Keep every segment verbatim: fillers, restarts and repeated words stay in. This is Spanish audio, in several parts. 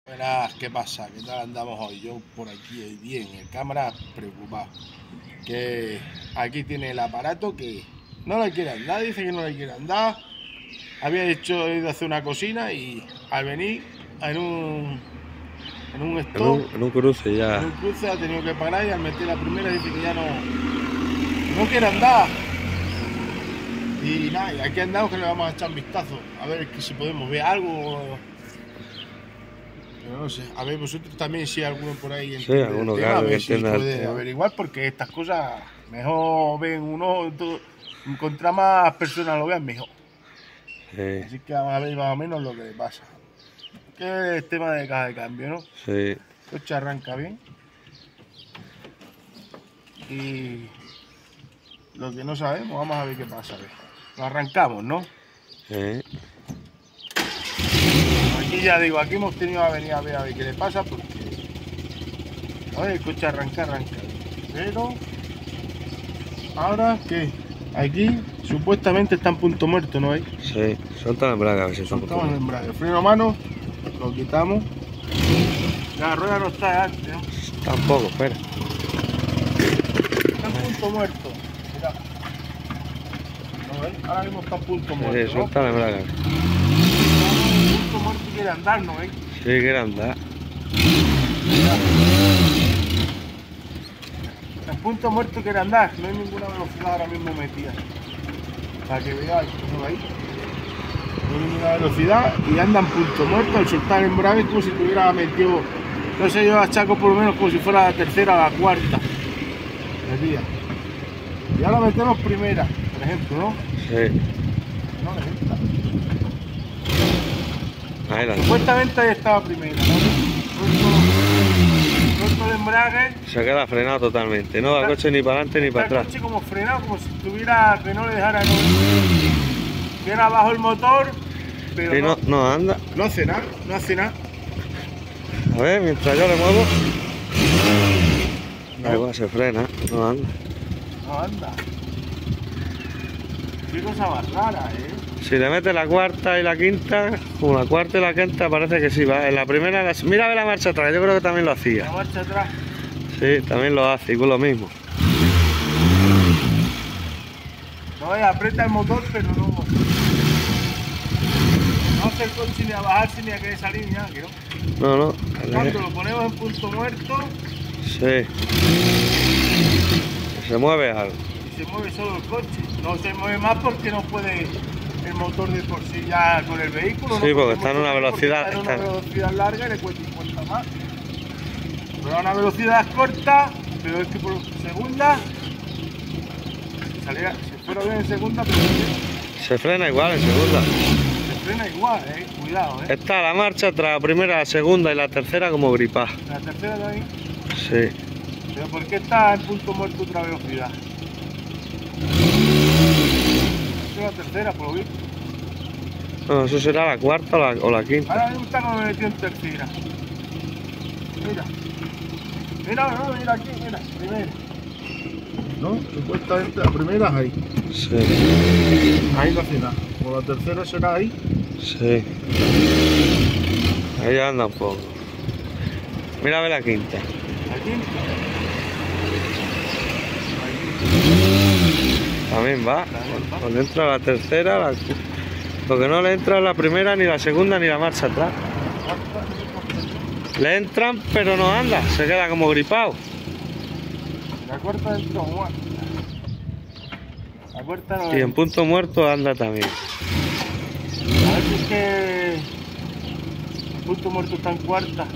Verás, ¿qué pasa? ¿Qué tal andamos hoy? Yo por aquí bien, el cámara preocupado. Que aquí tiene el aparato que no le quiere andar, dice que no le quiere andar. Había hecho, ido a hacer una cocina y al venir en un en un stop, en un, en un cruce ya. En un cruce ha tenido que parar y al meter la primera dice que ya no, no quiere andar. Y nada, y aquí andamos que le vamos a echar un vistazo, a ver si podemos ver algo. Pero no sé, a ver vosotros también si hay alguno por ahí sí, alguno tema, claro, a ver que si entienda puede el averiguar, porque estas cosas mejor ven uno, todo, contra más personas lo vean mejor. Sí. Así que vamos a ver más o menos lo que le pasa. Que es el tema de caja de cambio, ¿no? Sí. El coche arranca bien. Y lo que no sabemos, vamos a ver qué pasa. A ver. Lo arrancamos, ¿no? Sí. Aquí ya digo, aquí hemos tenido que venir a ver a ver qué le pasa, porque a ver, el coche arranca, arranca. Pero ahora que aquí supuestamente está en punto muerto, ¿no hay? Sí, suelta el embrague a ver si son Soltamos el embrague, el freno a mano, lo quitamos. La rueda no está antes, ¿no? Tampoco, espera. Está en punto muerto. Mirá. ¿No veis? Ahora mismo está en punto muerto. Sí, suelta el embrague. En punto muerto quiere andar, ¿no veis? Sí, quiere andar. En punto muerto quiere andar, no hay ninguna velocidad ahora mismo metida. Para que veáis, ¿no veis? No hay ninguna velocidad y anda en punto muerto al soltar el embrague como si tuviera metido, no sé, yo achaco por lo menos como si fuera la tercera o la cuarta metida. Y ahora metemos primera, por ejemplo, ¿no? Sí. No le entra. Ahí la Supuestamente ahí estaba primera, ¿no? Suelto el embrague. se queda frenado totalmente. No da el coche ni para adelante ni para Está el atrás. coche como frenado, como si tuviera que no le dejara no, que era abajo el motor, pero Y no, no anda. no hace nada, no hace nada. A ver, mientras yo le muevo. No. Da igual, se frena, no anda. No anda. Qué cosa más rara, ¿eh? Si le mete la cuarta y la quinta, como la cuarta y la quinta parece que sí va. En la primera, la... mira a ver la marcha atrás, yo creo que también lo La hacía. marcha atrás. Sí, también lo hace, y con lo mismo. No, aprieta el motor, pero no. No hace el coche ni a bajarse ni a querer salir, ni nada, que no. No, no. Cuando lo ponemos en punto muerto Sí. Se mueve algo. y se mueve solo el coche. No se mueve más porque no puede el motor de por sí ya con el vehículo. Sí, no porque está en una porque velocidad. Está en una Está... velocidad larga y le cuesta cincuenta más. Pero a una velocidad corta, pero es que por segunda, si, saliera, si fuera bien en segunda, pero Se frena igual en segunda. se frena igual, eh. Cuidado, eh. Está la marcha atrás, la primera, la segunda y la tercera como gripada. La tercera de ahí. Sí. Pero ¿por qué está en punto muerto otra velocidad? Esa es la tercera, por lo visto. No, eso será la cuarta o la, o la quinta. Ahora mismo está como metido en tercera. Mira. Mira, no, mira aquí, mira, primera. No, supuestamente la primera es ahí. Sí, Ahí no hace nada. Como la tercera será ahí. sí. Ahí anda un poco. Mira a ver la quinta. La quinta. También va. Cuando entra la tercera, la... lo que no le entra es la primera, ni la segunda, ni la marcha atrás. Le entran, pero no anda, se queda como gripado. La cuarta entró igual. La cuarta no Y en punto muerto anda también. A ver si es que el punto muerto está en cuarta.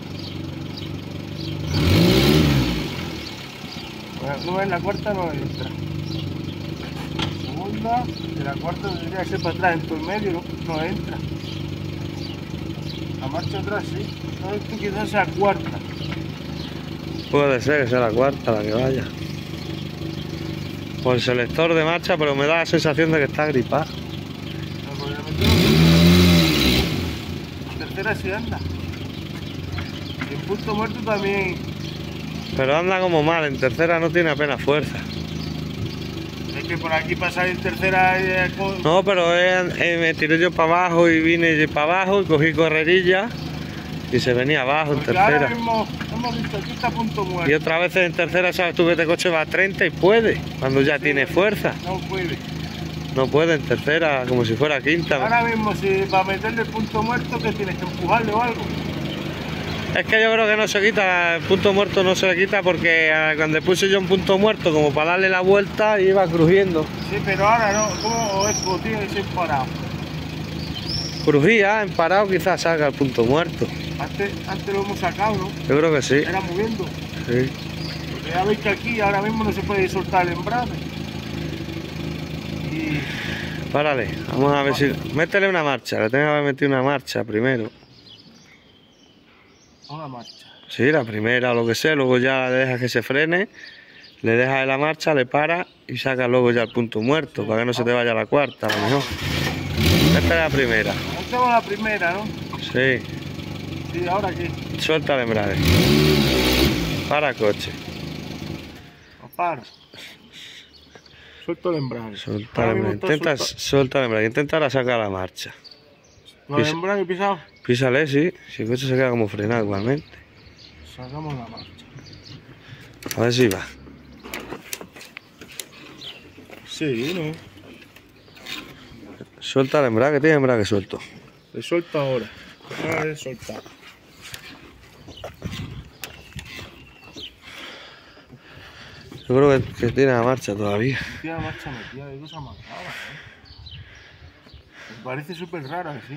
Bueno, no en la cuarta no entra. Segunda, de la cuarta tendría que ser para atrás, en todo el medio no, no entra. La marcha atrás sí. No, esto quizás sea cuarta. Puede ser que sea la cuarta la que vaya. Por el selector de marcha, pero me da la sensación de que está gripado. No, pues le metemos. La tercera sí anda. Y en punto muerto también. Pero anda como mal, en tercera no tiene apenas fuerza. Es que por aquí pasar en tercera eh, con... No, pero eh, eh, me tiré yo para abajo y vine para abajo y cogí correrilla Y se venía abajo en Porque ahora tercera. mismo hemos visto aquí está a punto muerto. Y otra vez en tercera, sabes tú que este coche va a treinta y puede, cuando ya Sí, tiene fuerza. No puede. No puede en tercera, como si fuera quinta. Ahora mismo, si para meterle el punto muerto, que tienes que empujarle o algo. Es que yo creo que no se quita, el punto muerto no se le quita porque eh, cuando puse yo un punto muerto como para darle la vuelta iba crujiendo. Sí, pero ahora no. ¿Cómo es? Como tiene que ser parado. Crujía, en parado quizás salga el punto muerto. Antes, antes lo hemos sacado, ¿no? Yo creo que sí. Era moviendo. Sí. Porque ya veis que aquí ahora mismo no se puede soltar el embrague. Y Párale, vamos a ver si... Métele una marcha, le tengo que haber metido una marcha primero. una marcha. Sí, la primera o lo que sea, luego ya le dejas que se frene, le dejas la marcha, le para y saca luego ya el punto muerto, para que no se te vaya a la cuarta, a lo mejor. Esta es la primera. Hacemos la primera, ¿no? Sí, Sí, ¿ahora qué? suelta el embrague. Para coche. No paro. Suelto el embrague. Suelta Ahora el mismo embrague. está Intenta suelto. suelta el embrague, intenta ahora sacar la marcha. ¿Con el embrague pisado? Písale, sí, si el coche se queda como frenado igualmente. Sacamos la marcha. A ver si va. Sí, ¿no? Suelta el embrague, tiene embrague suelto. Le suelto ahora. Ahora le he soltado. Yo creo que, que tiene la marcha todavía. Tiene la marcha metida de cosa más rara, ¿eh? Me parece súper rara, ¿sí?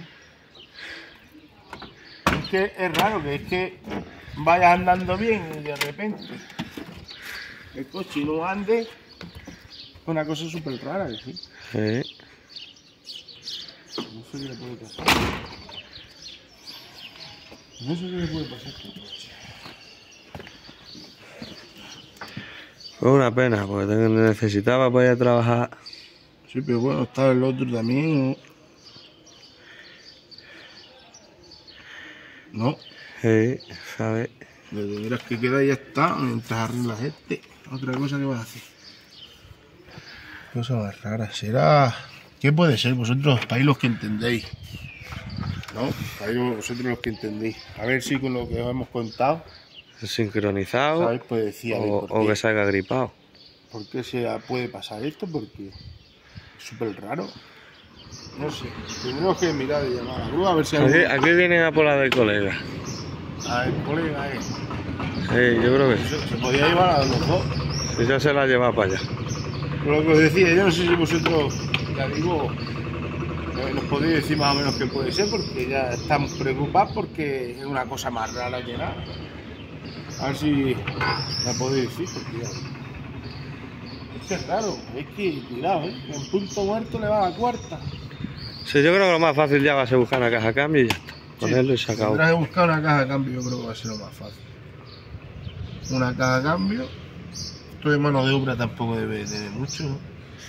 Es que es raro que es que vayas andando bien y de repente el coche no ande. Es una cosa súper rara, ¿sí? Sí. No sé qué le puede pasar. No sé qué le puede pasar a este coche. Fue una pena, porque necesitaba para ir a trabajar. Sí, pero bueno, estaba el otro también, ¿no? No, Sí, ¿sabes? le tendrás que quedar y ya está, mientras arreglas este. Otra cosa que vas a hacer. Cosa más rara, será... ¿Qué puede ser? Vosotros, para los que entendéis. ¿No? Para vosotros los que entendéis. A ver si con lo que os hemos contado, Sincronizado ¿sabéis? Pues decía, o, o que salga gripado. ¿por qué se puede pasar esto? Porque es súper raro. No sé, tendremos que mirar y llamar a la grúa a ver si Aquí, hay aquí vienen a por la del colega. a ver, colega, eh. Sí, yo creo que sí. Se, se podía llevar a los dos. Y ya se la lleva para allá. Pero lo que os decía, yo no sé si vosotros, ya digo, eh, nos podéis decir más o menos qué puede ser, porque ya estamos preocupados porque es una cosa más rara que nada. A ver si la podéis decir, porque ya... Es que es raro, es que, cuidado, ¿eh? En punto muerto le va a la cuarta. Sí, yo creo que lo más fácil ya va a ser buscar una caja de cambio y ya está. Ponerlo y se acabó. Tendrás que buscar una caja de cambio, yo creo que va a ser lo más fácil. Una caja de cambio. Esto de mano de obra tampoco debe tener mucho, ¿no?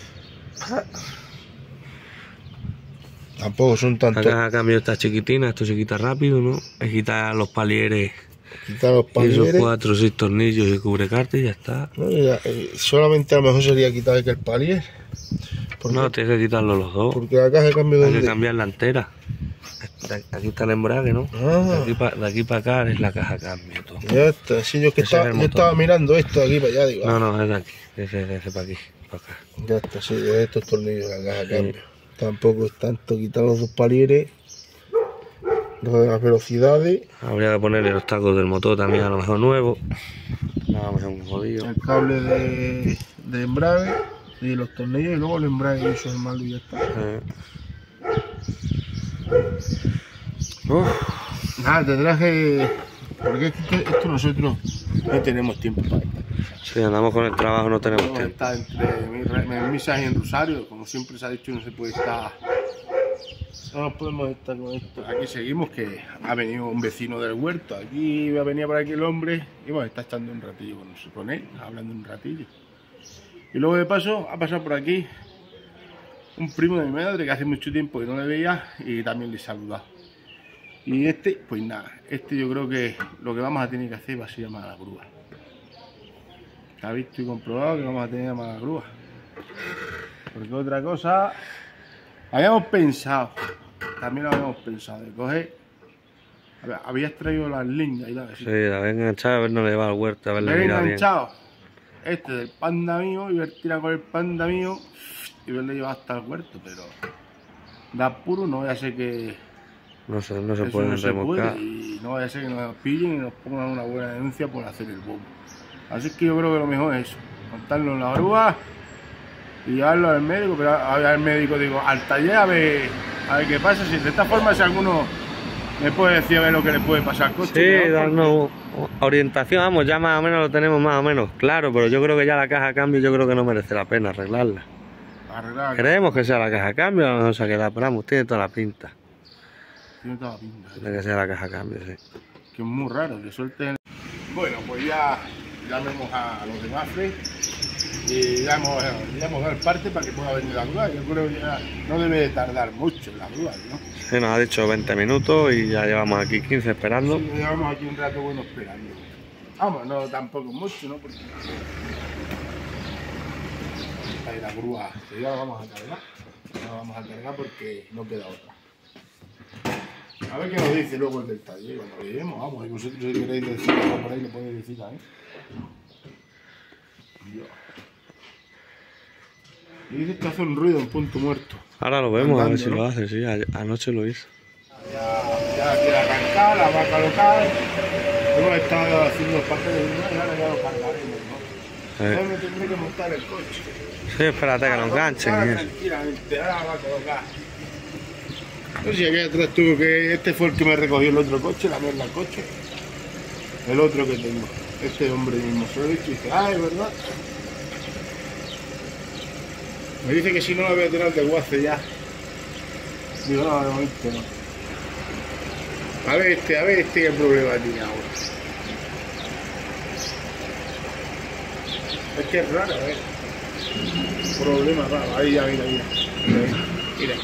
Tampoco son La tantos. caja de cambio está chiquitina, esto se quita rápido, ¿no? Es quitar los palieres Quitar los y esos palieres. cuatro o seis tornillos y cubre carta y ya está. No, ya, eh, solamente a lo mejor sería quitar el palier. Porque, No, tienes que quitarlo los dos. porque la caja de cambio Hay donde. que cambiar la entera. Aquí está el embrague, ¿no? Ah. De aquí pa- de aquí para acá es la caja de cambio. Todo. Ya está, sí, yo, es que Ese estaba, es el yo motor. estaba mirando esto de aquí para allá, digo. No, ah, no, es de aquí. Ese, ese para aquí, para acá. ya está, sí, de estos tornillos la caja de Sí. cambio. Tampoco es tanto quitar los dos palieres, los de las velocidades, Habría que ponerle los tacos del motor también a lo mejor nuevos. No, vamos a un jodido. el cable de, de embrague y los tornillos y luego el embrague y eso es malo y ya está. Eh. Uf, Nada, tendrás que... Porque es que esto nosotros no tenemos tiempo para esto. si andamos con el trabajo no tenemos Podemos tiempo. estar entre mi- en misas y en Rosario, como siempre se ha dicho, no se puede estar... No nos podemos estar con esto. Aquí seguimos, que ha venido un vecino del huerto. Aquí venía por aquí el hombre y bueno, está echando un ratillo con, nosotros, con él, hablando un ratillo. Y luego de paso ha pasado por aquí un primo de mi madre que hace mucho tiempo que no le veía y también le he saludado. Y este, pues nada, este yo creo que lo que vamos a tener que hacer va a ser llamar a la grúa. Se ha visto y comprobado que vamos a tener que llamar a la grúa. Porque otra cosa, habíamos pensado, también lo habíamos pensado, de coger Habías traído las lindas y la de Sí, la había enganchado a ver no le va al huerto, a ver Me le he mira bien. enganchado este del panda mío y ver tirar con el panda mío y verle llevado hasta el huerto, pero da apuro, no vaya a ser que No se, no se eso pueden no se remolcar. puede y no vaya a ser que nos pillen y nos pongan una buena denuncia por hacer el bobo. Así que yo creo que lo mejor es eso, montarlo en la grúa y llevarlo al médico, pero al médico digo, al taller a ver, a ver qué pasa, si de esta forma si alguno me puede decir a ver lo que le puede pasar al coche. Sí, darnos orientación, vamos, ya más o menos lo tenemos más o menos claro, pero yo creo que ya la caja a cambio yo creo que no merece la pena arreglarla. Arreglar. Creemos que sea la caja a cambio, a lo mejor se ha quedado, pero vamos, tiene toda la pinta Tiene toda la pinta. de que sea la caja a cambio, sí. Que es muy raro, que suelten. Bueno, pues ya llamemos a los demás y ya hemos, ya hemos dado el parte para que pueda venir la grúa. Yo creo que ya no debe de tardar mucho la grúa, ¿no? Sí, nos ha dicho veinte minutos y ya llevamos aquí quince esperando. Sí, llevamos aquí un rato bueno esperando. Vamos, no tampoco mucho, ¿no? Porque ahí la grúa, que ya la vamos a cargar. Ya la vamos a cargar porque no queda otra. A ver qué nos dice luego el del taller cuando lo lleguemos. Vamos, y vosotros si queréis decir algo por ahí, lo podéis decir ahí. Dios. Y dice que hace un ruido en punto muerto. Ahora lo vemos, Andando, a ver si ¿no? lo hace, sí, a- anoche lo hizo. Ya, ya quiere arrancar, la vaca local. Hemos estado haciendo los papeles y ahora ya lo cargaremos, ¿no? Eh. Yo me tendré que montar el coche. Sí, espérate que nos enganchen. Ahora y eso. tranquilamente, ahora la va a colocar. No sé si aquí atrás tuvo que. Este fue el que me recogió el otro coche, la mierda del coche. El otro que tengo. Este hombre mismo. Se lo he dicho y dice, ah, es verdad. Me dice que si no la voy a tener de guace ya. Digo, no, de momento no. A ver este, a ver este qué problema tiene ahora. Es que es raro, ¿eh? Problema raro. Ahí ya, mira, mira. Mira, mira.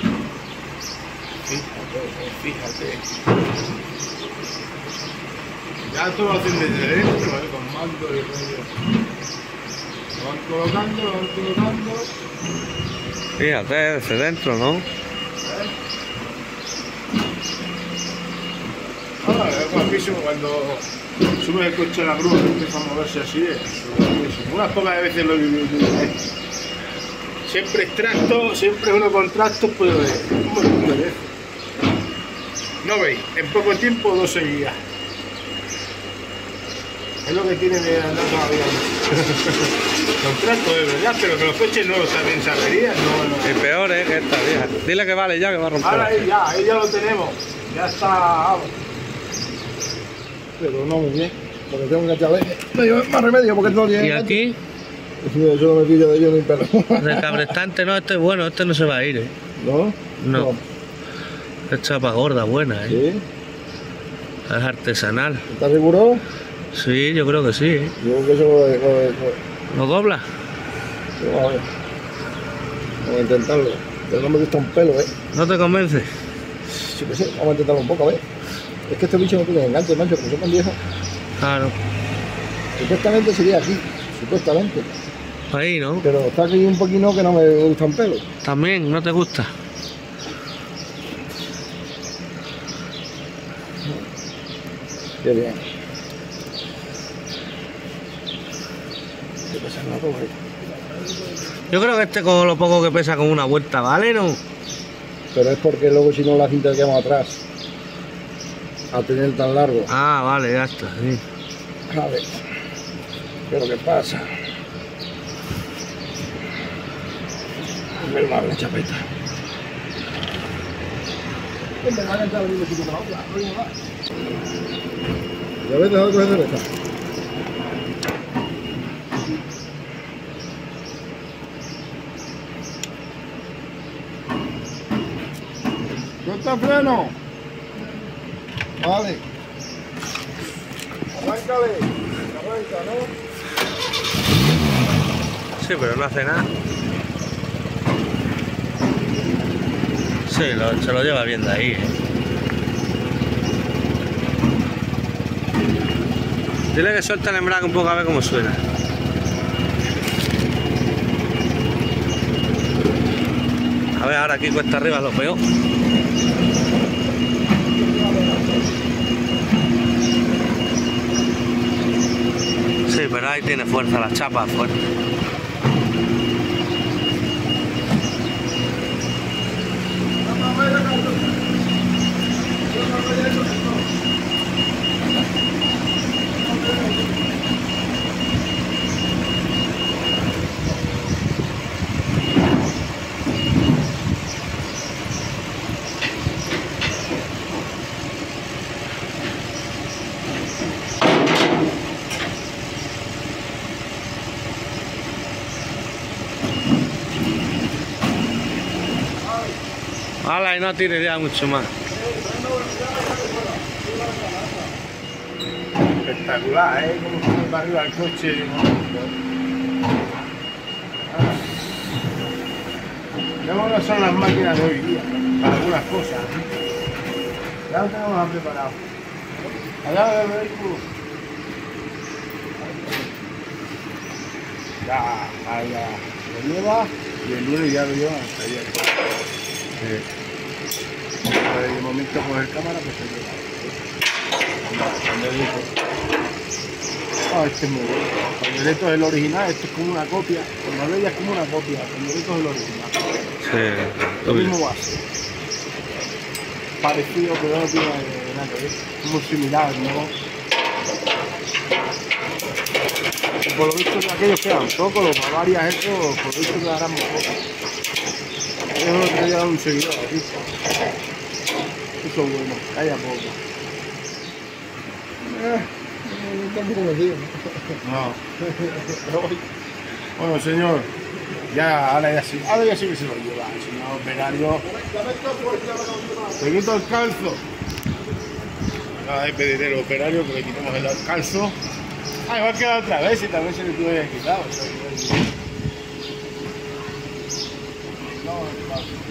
Fíjate, fíjate. Ya esto lo hacen desde dentro, ¿eh? Con mando y rollo. Lo van colocando, lo van colocando. Fíjate, desde dentro, ¿no? Ah, es guapísimo cuando subes el coche a la grúa y empieza a moverse así. Es guapísimo. Unas pocas veces lo he vivido. ¿Eh? Siempre extracto, siempre uno con tractos, pero es un montón de veces. No veis, en poco tiempo dos seguidas. Es lo que tiene de andar todavía. Los tractos de verdad, pero que los coches nuevos también se averían. No, no. Y peor es que esta vieja. Dile que vale ya, que va a romper. Ahora ahí ya, ahí ya lo tenemos. Ya está. Vamos. Pero no muy bien, porque tengo que echarle no llevo más remedio porque todo Y aquí, sí, eso lo metí yo de yo ni pelo. el cabrestante no, este es bueno, este no se va a ir, ¿eh? ¿No? No. Es chapa gorda, buena, ¿eh? ¿Sí? Es artesanal. ¿Estás seguro? Sí, yo creo que sí, ¿eh? Yo creo que eso lo de... Lo de, ¿Lo dobla? vamos a ver. Vamos a intentarlo. Pero no me gusta un pelo, ¿eh? ¿No te convence? Sí que sí, vamos a intentarlo un poco, a ver. Es que este bicho no tiene enganche, macho, como son tan viejos. Claro. Supuestamente sería aquí, supuestamente. Ahí, ¿no? Pero está aquí un poquito que no me gustan pelos. También, ¿no te gusta? Qué bien. ¿Qué pasa con la pobre? Yo creo que este con lo poco que pesa con una vuelta, ¿vale? ¿No? Pero es porque luego si no la cinta quedamos atrás. A tener tan largo. Ah, vale, ya está, sí. A ver. ¿Qué es lo que pasa? Ver la chapeta. ¿Ya ves? Deja de coger derecha. ¿Suelta el freno? Vale. Arráncale. Arranca, ¿no? Sí, pero no hace nada. Sí, lo- se lo lleva bien de ahí, ¿eh? Dile que suelta el embrague un poco a ver cómo suena. A ver, ahora aquí cuesta arriba lo peor. Pero ahí tiene fuerza, la chapa fuerte. Hala, y no tire ya mucho más. Espectacular, ¿eh? Como sube para arriba el coche. Vemos que son las máquinas de hoy día, para algunas cosas. Ya lo tenemos preparado. Allá del vehículo. Ya, allá lo lleva y el lunes ya lo lleva al taller. Sí. De momento coger cámara, pues se lleva. Ah, este es muy bueno. El Pandereto es el original, esto es como una copia. El Marbella es como una copia, el Pandereto es el original. Sí, lo mismo base. Parecido, pero no tiene nada que ver. Muy similar, ¿no? Y por lo visto que aquellos quedan pocos, los Bavarias estos, por lo visto quedarán muy pocos. Eso lo que lleva un seguidor aquí. Eso es bueno, calla poco. Eh, tampoco lo digo. No. Bueno, señor, ya, ahora ya sí, ahora ya sí que se lo lleva, el señor operario. Le quito el calzo. Acaba de pedir el operario que le quitemos el calzo. Ah, igual que la otra vez y también se le tuvo ya quitado. No, no.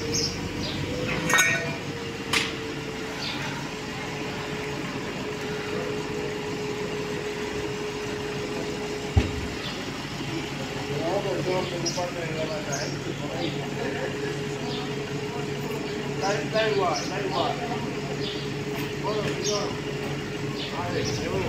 Da, da igual, da igual. Bueno, señor. Vale, seguro.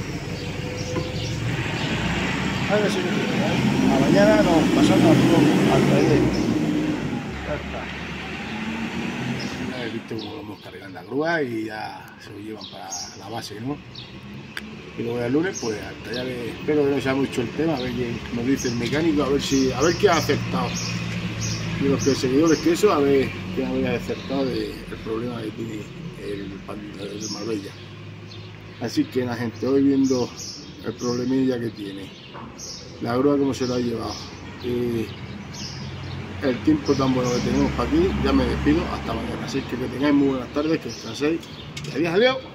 A ver si me a mañana nos pasamos al taller. Ya está. Ya habéis visto cómo vamos cargando la grúa y ya se lo llevan para la base, ¿no? Y luego el lunes, pues hasta ya le, espero que no sea mucho el tema, a ver qué nos dice el mecánico, a ver si, a ver qué ha aceptado. Y los que seguidores que eso, a ver qué había acertado del problema que tiene el, el Marbella. Así que la gente, hoy viendo el problemilla que tiene, la grúa como se lo ha llevado y el tiempo tan bueno que tenemos para aquí, ya me despido hasta mañana. Así que que tengáis muy buenas tardes, que descanséis y adiós, adiós.